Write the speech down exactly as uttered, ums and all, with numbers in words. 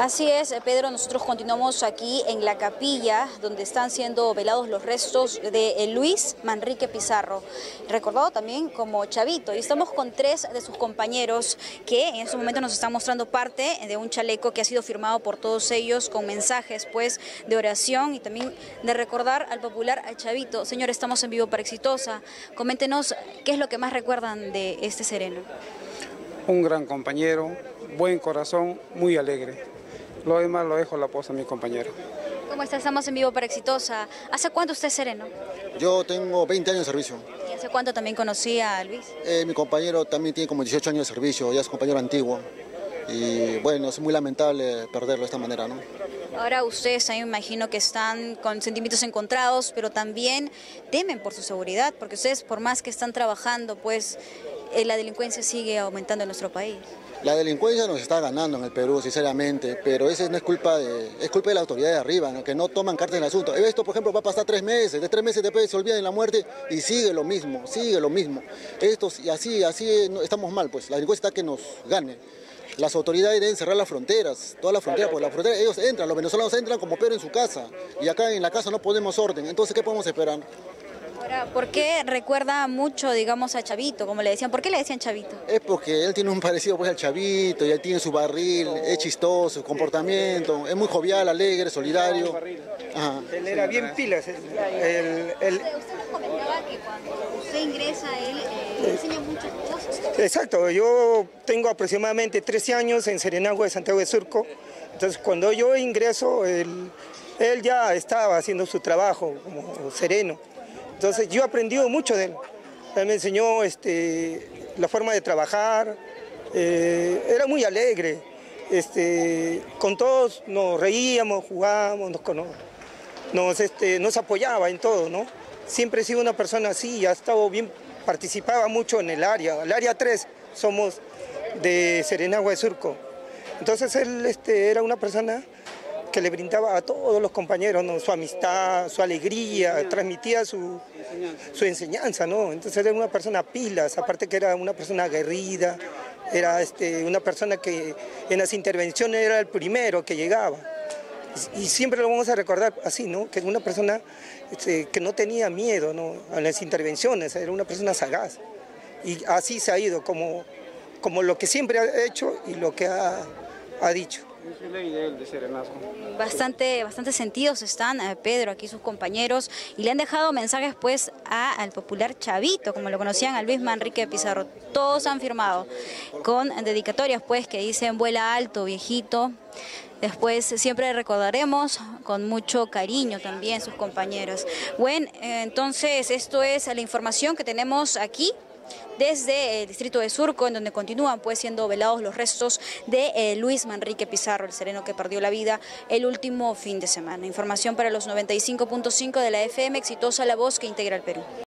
Así es, Pedro, nosotros continuamos aquí en la capilla donde están siendo velados los restos de Luis Manrique Pizarro, recordado también como Chavito, y estamos con tres de sus compañeros que en estos momentos nos están mostrando parte de un chaleco que ha sido firmado por todos ellos con mensajes pues de oración y también de recordar al popular al Chavito. Señor, estamos en vivo para Exitosa, coméntenos qué es lo que más recuerdan de este sereno. Un gran compañero, buen corazón, muy alegre. Lo demás lo dejo a la posa a mi compañero. ¿Cómo está? Estamos en vivo para Exitosa. ¿Hace cuánto usted es sereno? Yo tengo veinte años de servicio. ¿Y hace cuánto también conocía a Luis? Eh, mi compañero también tiene como dieciocho años de servicio, ya es compañero antiguo. Y bueno, es muy lamentable perderlo de esta manera, ¿no? Ahora ustedes también me imagino que están con sentimientos encontrados, pero también temen por su seguridad, porque ustedes por más que están trabajando, pues eh, la delincuencia sigue aumentando en nuestro país. La delincuencia nos está ganando en el Perú, sinceramente, pero eso no es culpa de, es culpa de la autoridad de arriba, ¿no? Que no toman cartas en el asunto. Esto, por ejemplo, va a pasar tres meses, de tres meses después se olvidan de la muerte y sigue lo mismo, sigue lo mismo. Esto, y así, así estamos mal, pues, la delincuencia está que nos gane. Las autoridades deben cerrar las fronteras, todas las fronteras, porque las fronteras ellos entran, los venezolanos entran como Pedro en su casa, y acá en la casa no ponemos orden, entonces ¿qué podemos esperar? Ahora, ¿por qué recuerda mucho, digamos, a Chavito, como le decían? ¿Por qué le decían Chavito? Es porque él tiene un parecido pues al Chavito, y él tiene su barril, es chistoso, su comportamiento, es muy jovial, alegre, solidario. Ajá. Él era bien pilas. El, el, el... Usted nos comentaba que cuando usted ingresa a él, eh, le enseña muchas cosas. Exacto, yo tengo aproximadamente trece años en Serenagua de Santiago de Surco, entonces cuando yo ingreso, él, él ya estaba haciendo su trabajo como sereno. Entonces yo he aprendido mucho de él. Él me enseñó este, la forma de trabajar, eh, era muy alegre. Este, con todos nos reíamos, jugábamos, nos, nos, este, nos apoyaba en todo, ¿no? Siempre he sido una persona así, ha estado bien, participaba mucho en el área. El área tres somos de Serenagua de Surco. Entonces él este, era una persona que le brindaba a todos los compañeros, ¿no? Su amistad, su alegría, transmitía su, su enseñanza, ¿no? Entonces era una persona pilas, aparte que era una persona aguerrida, era este, una persona que en las intervenciones era el primero que llegaba. Y, y siempre lo vamos a recordar así, ¿no? Que era una persona este, que no tenía miedo, ¿no? A las intervenciones, era una persona sagaz. Y así se ha ido, como, como lo que siempre ha hecho y lo que ha, ha dicho. Bastante, bastante sentidos están, eh, Pedro, aquí sus compañeros, y le han dejado mensajes pues a, al popular Chavito, como lo conocían, a Luis Manrique Pizarro. Todos han firmado con dedicatorias pues que dicen vuela alto, viejito. Después siempre recordaremos con mucho cariño también sus compañeros. Bueno, eh, entonces esto es la información que tenemos aquí desde el distrito de Surco, en donde continúan pues siendo velados los restos de eh, Luis Manrique Pizarro, el sereno que perdió la vida el último fin de semana. Información para los noventa y cinco punto cinco de la F M, Exitosa, la voz que integra el Perú.